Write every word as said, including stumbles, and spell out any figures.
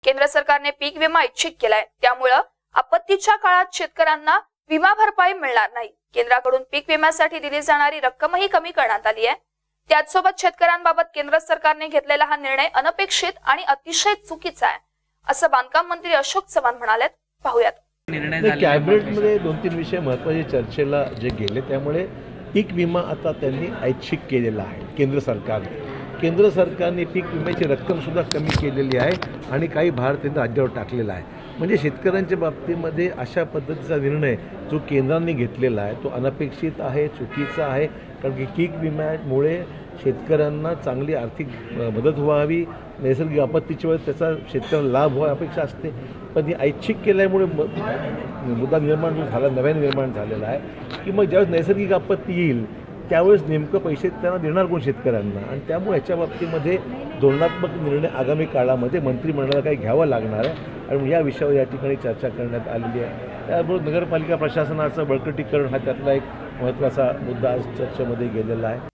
केंद्र सरकारने पीक विमा ऐच्छिक केलाय, त्यामुळे आपत्तीच्या काळात शेतकऱ्यांना विमा भरपाई मिळणार नाही। केंद्राकडून पीक विम्यासाठी दिली जाणारी रक्कमही कमी करण्यात आली आहे। त्याचसोबत शेतकऱ्यांबाबत केंद्र सरकारने घेतलेला हा निर्णय अनपेक्षित आणि अतिशय चुकीचा आहे, असं बांधकाम मंत्री अशोक चव्हाण म्हणालेत। पाहूयात। कॅबिनेटमध्ये दोन तीन विषय महत्त्वाचे चर्चेला जे गेले, त्यामुळे पीक विमा आता त्यांनी ऐच्छिक केलेला आहे। केंद्र सरकारने केंद्र सरकारने पीक विम्याची रक्कम सुद्धा कमी केलेली आहे आणि काही भार त्यांनी राज्यावर टाकलेला आहे। म्हणजे शेतकऱ्यांच्या बाबतीमध्ये अशा पद्धतीचा निर्णय जो केंद्राने घेतलेला आहे तो अनपेक्षित आहे, चुकीचा आहे। कारण की पीक विम्यामुळे शेतकऱ्यांना चांगली आर्थिक मदत व्हावी, नैसर्गिक आपत्तीच्या वेळेस त्याचा शेतकऱ्यांना लाभ व्हावा अपेक्षा असते, पण ही ऐच्छिक केल्यामुळे मुद्दा निर्माण झाला नव्याने निर्माण झालेला आहे की मग ज्यावेळेस नैसर्गिक आपत्ती येईल त्यावेळेस नेमकं पैसे त्यांना देणार कोण शेतकऱ्यांना, आणि त्यामुळे याच्या बाबतीमध्ये धोरणात्मक निर्णय आगामी काळामध्ये मंत्रिमंडळाला काही घ्यावा लागणार आहे आणि या विषयावर या ठिकाणी चर्चा करण्यात आलेली आहे। त्याबरोबर नगरपालिका प्रशासनाचं बळकटीकरण हा त्यातला एक महत्त्वाचा मुद्दा आज चर्चेमध्ये गेलेला आहे।